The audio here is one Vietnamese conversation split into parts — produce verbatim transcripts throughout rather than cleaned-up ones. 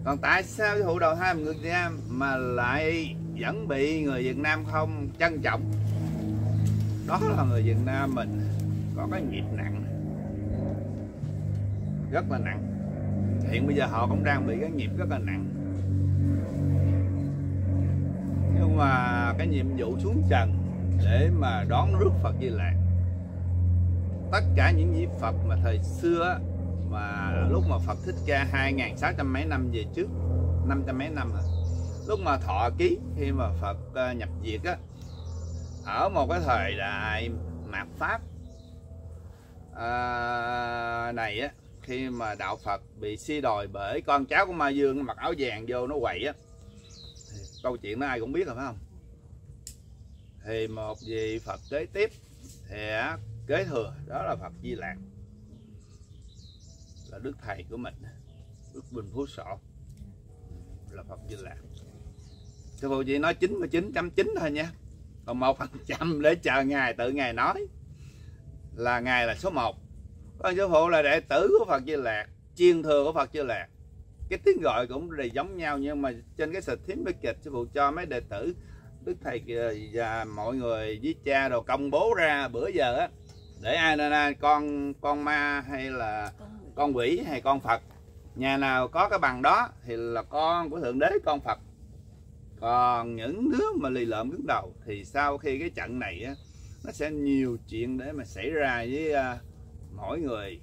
Còn tại sao sư phụ đầu thai người Việt Nam mà lại vẫn bị người Việt Nam không trân trọng? Đó là người Việt Nam mình có cái nghiệp nặng, rất là nặng. Hiện bây giờ họ cũng đang bị cái nghiệp rất là nặng. Nhưng mà cái nhiệm vụ xuống trần để mà đón rước Phật Di Lạc, tất cả những vị Phật mà thời xưa mà lúc mà Phật Thích Ca hai nghìn sáu trăm mấy năm về trước, năm trăm mấy năm hả? Lúc mà thọ ký khi mà Phật nhập diệt á, ở một cái thời đại mạt Pháp à, này á, khi mà đạo Phật bị suy đồi bởi con cháu của Ma Dương mặc áo vàng vô nó quậy á, câu chuyện đó ai cũng biết rồi phải không? Thì một vị Phật kế tiếp thì kế thừa, đó là Phật Di Lạc, là đức thầy của mình, Đức Bình Phú Sổ, là Phật Di Lạc. Sư phụ chỉ nói chín mươi chín chấm chín thôi nha, còn một phần trăm để chờ ngài tự ngài nói là ngài là số một. Còn sư phụ là đệ tử của Phật Di Lạc, chiên thừa của Phật Di Lạc. Cái tiếng gọi cũng đều giống nhau, nhưng mà trên cái certificate sư phụ cho mấy đệ tử đức thầy và mọi người với cha đồ công bố ra bữa giờ á, để ai nên ai con con ma hay là con quỷ hay con Phật, nhà nào có cái bằng đó thì là con của Thượng Đế, con Phật. Còn những đứa mà lì lợm cứng đầu thì sau khi cái trận này á, nó sẽ nhiều chuyện để mà xảy ra với uh, mỗi người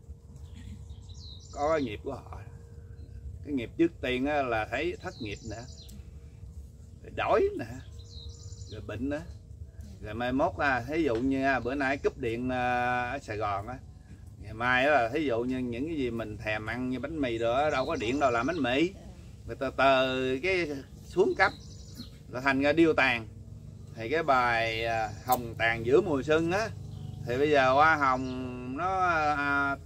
có cái nghiệp của họ. Cái nghiệp trước tiên á, là thấy thất nghiệp nè, rồi đói nè, rồi bệnh nữa. Rồi mai mốt à, thí dụ như à, bữa nay cúp điện à, ở Sài Gòn á, ngày mai là thí dụ như những cái gì mình thèm ăn như bánh mì rồi đâu có điện đâu làm bánh mì, rồi từ từ cái xuống cấp là thành ra điêu tàn. Thì cái bài à, hồng tàn giữa mùa xuân á, thì bây giờ hoa hồng nó à,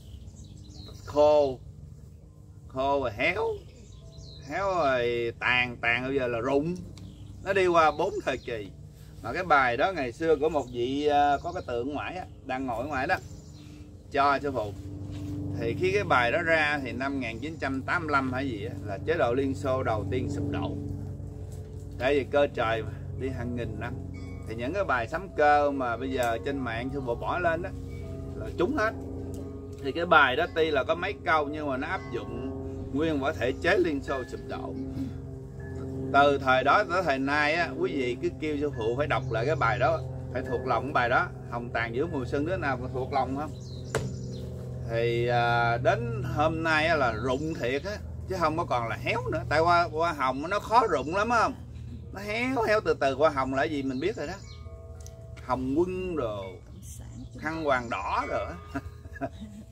khô khô rồi héo, héo rồi tàn, tàn bây giờ là rụng. Nó đi qua bốn thời kỳ. Mà cái bài đó ngày xưa của một vị có cái tượng ngoại á, đang ngồi ở ngoài đó, cho sư phụ. Thì khi cái bài đó ra thì năm một nghìn chín trăm tám mươi lăm hay gì á, là chế độ Liên Xô đầu tiên sụp đổ. Tại vì cơ trời mà đi hàng nghìn năm, thì những cái bài sấm cơ mà bây giờ trên mạng sư phụ bỏ lên đó là trúng hết. Thì cái bài đó tuy là có mấy câu nhưng mà nó áp dụng nguyên một thể chế Liên Xô sụp đổ. Từ thời đó tới thời nay á, quý vị cứ kêu sư phụ phải đọc lại cái bài đó, phải thuộc lòng cái bài đó, hồng tàn giữa mùa xuân, đứa nào thuộc lòng không? Thì à, đến hôm nay á, là rụng thiệt á, chứ không có còn là héo nữa. Tại hoa, hoa hồng nó khó rụng lắm không? Nó héo héo từ từ. Hoa hồng là gì mình biết rồi đó, hồng quân đồ, khăn hoàng đỏ rồi